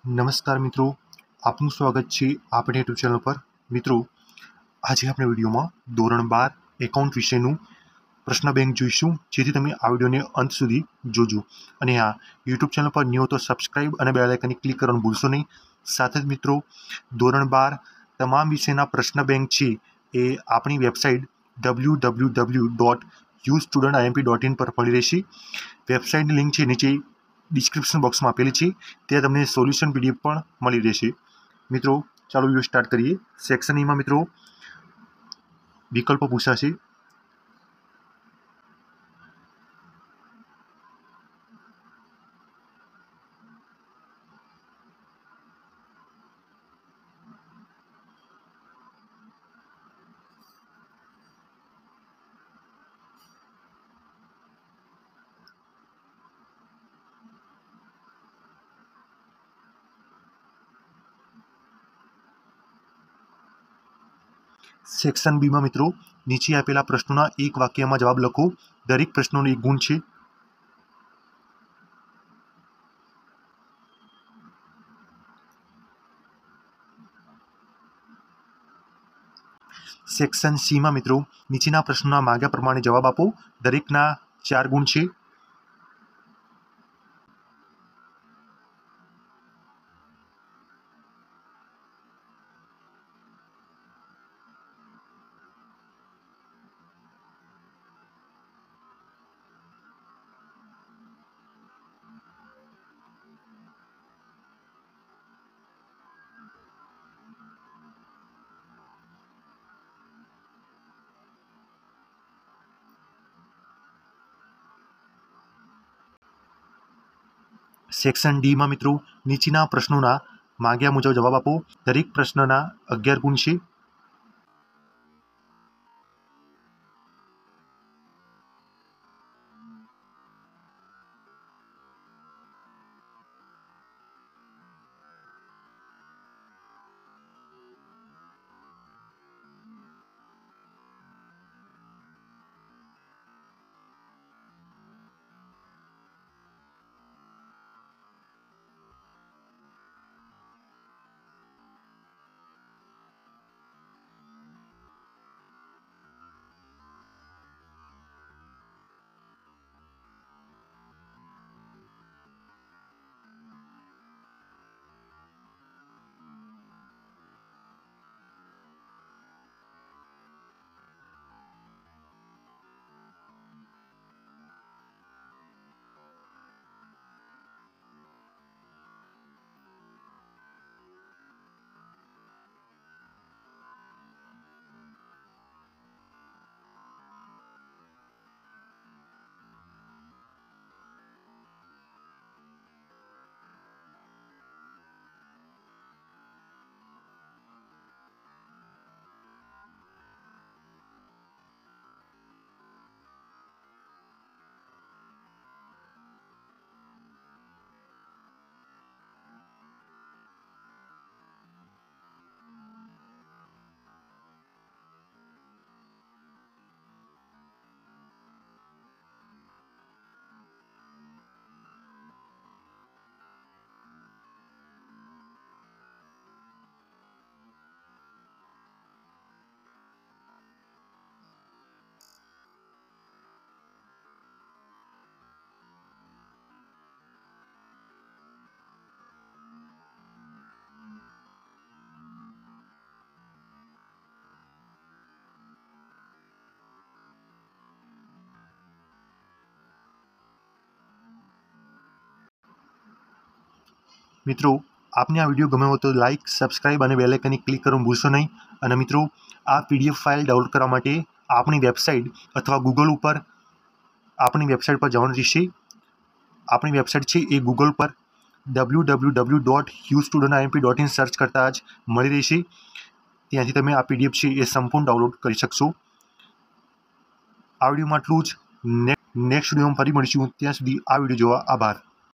नमस्कार मित्रों, आपનું સ્વાગત છે આપણી યુટ્યુબ ચેનલ પર। મિત્રો, આજે આપણે વિડીયોમાં ધોરણ 12 એકાઉન્ટ વિષયનું પ્રશ્ન બેંક જોઈશું, જેથી તમે આ વિડીયોને અંત સુધી જોજો। અને હા, યુટ્યુબ ચેનલ પર ન્યૂ તો સબસ્ક્રાઇબ અને બેલ આઇકનને ક્લિક કરવાનું ભૂલશો નહીં। સાથે જ મિત્રો, ધોરણ 12 તમામ વિષયના પ્રશ્ન બેંક છે એ આપણી વેબસાઇટ www.ustudentimp.in પર મળી રહેશે। વેબસાઇટની લિંક છે નીચે ડિસ્ક્રિપ્શન બોક્સમાં આપેલી છે, ત્યાં તમને સોલ્યુશન પીડીએફ પણ મળી રહેશે। મિત્રો, ચાલો વિડીયો સ્ટાર્ટ કરીએ। સેક્શન ઈમાં મિત્રો વિકલ્પો પૂછાશે। સેક્શન બીમાં મિત્રો નીચે આપેલા પ્રશ્નોના એક વાક્યમાં જવાબ લખો। દરેક પ્રશ્નોનો એક ગુણ છે। સેક્શન સીમાં મિત્રો નીચેના પ્રશ્નોના માંગ્યા પ્રમાણે જવાબ આપો। દરેકના 4 ગુણ છે। સેક્શન ડીમાં મિત્રો નીચેના પ્રશ્નોના માંગ્યા મુજબ જવાબ આપો। દરેક પ્રશ્નના 11 ગુણ છે। મિત્રો, આપને આ વિડીયો ગમ્યો હોય તો લાઇક, સબસ્ક્રાઇબ અને બેલ આઇકનને ક્લિક કરવાનું ભૂલશો નહીં। અને મિત્રો, આ પીડીએફ ફાઇલ ડાઉનલોડ કરવા માટે આપણી વેબસાઇટ અથવા ગૂગલ ઉપર આપણી વેબસાઇટ પર જવાનું રહેશે। આપણી વેબસાઇટ છે એ ગૂગલ પર www.ustudentimp.in સર્ચ કરતાં જ મળી રહેશે। ત્યાંથી તમે આ પીડીએફ છે એ સંપૂર્ણ ડાઉનલોડ કરી શકશો। આ વિડીયોમાં આટલું જ। નેક્સ્ટ વિડીયોમાં ફરી મળીશું। ત્યાં સુધી આ વિડીયો જોવા આભાર।